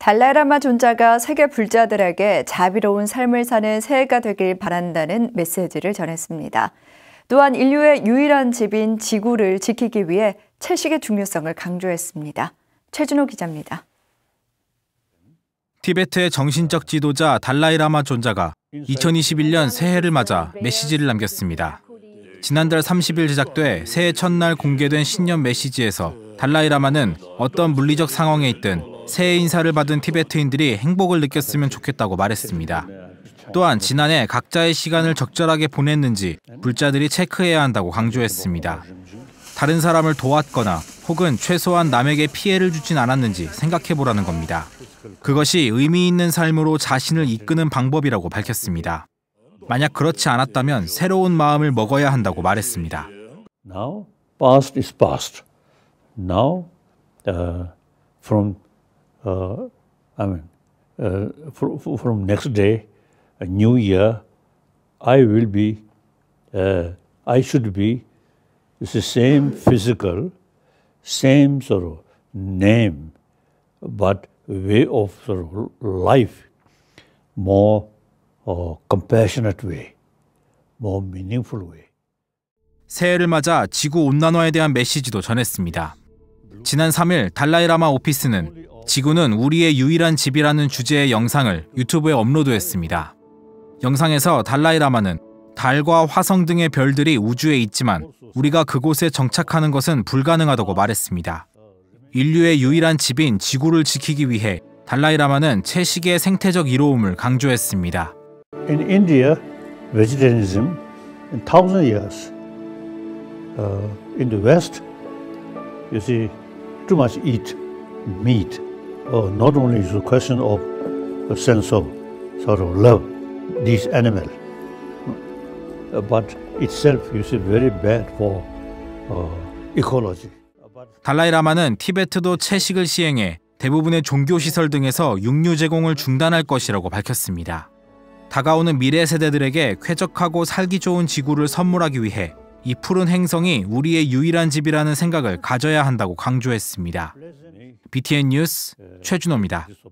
달라이라마 존자가 세계 불자들에게 자비로운 삶을 사는 새해가 되길 바란다는 메시지를 전했습니다. 또한 인류의 유일한 집인 지구를 지키기 위해 채식의 중요성을 강조했습니다. 최준호 기자입니다. 티베트의 정신적 지도자 달라이라마 존자가 2021년 새해를 맞아 메시지를 남겼습니다. 지난달 30일 제작돼 새해 첫날 공개된 신년 메시지에서 달라이라마는 어떤 물리적 상황에 있든 새해 인사를 받은 티베트인들이 행복을 느꼈으면 좋겠다고 말했습니다. 또한 지난해 각자의 시간을 적절하게 보냈는지 불자들이 체크해야 한다고 강조했습니다. 다른 사람을 도왔거나 혹은 최소한 남에게 피해를 주진 않았는지 생각해보라는 겁니다. 그것이 의미 있는 삶으로 자신을 이끄는 방법이라고 밝혔습니다. 만약 그렇지 않았다면 새로운 마음을 먹어야 한다고 말했습니다. Now, past is past. Now, from next day, a new year, I should be the same physical, same sort of name, but way of sort of life, more compassionate way, more meaningful way. 새해를 맞아 지구 온난화에 대한 메시지도 전했습니다. 지난 3일 달라이라마 오피스는 지구는 우리의 유일한 집이라는 주제의 영상을 유튜브에 업로드했습니다. 영상에서 달라이라마는 달과 화성 등의 별들이 우주에 있지만 우리가 그곳에 정착하는 것은 불가능하다고 말했습니다. 인류의 유일한 집인 지구를 지키기 위해 달라이라마는 채식의 생태적 이로움을 강조했습니다. In India, vegetarianism in 1,000 years. In the West, you see, too much eat meat. Not only is a question of a sense of sort of love these animals, but itself you see very bad for ecology. 달라이라마는 티베트도 채식을 시행해 대부분의 종교시설 등에서 육류 제공을 중단할 것이라고 밝혔습니다. 다가오는 미래 세대들에게 쾌적하고 살기 좋은 지구를 선물하기 위해 이 푸른 행성이 우리의 유일한 집이라는 생각을 가져야 한다고 강조했습니다. BTN 뉴스 최준호입니다.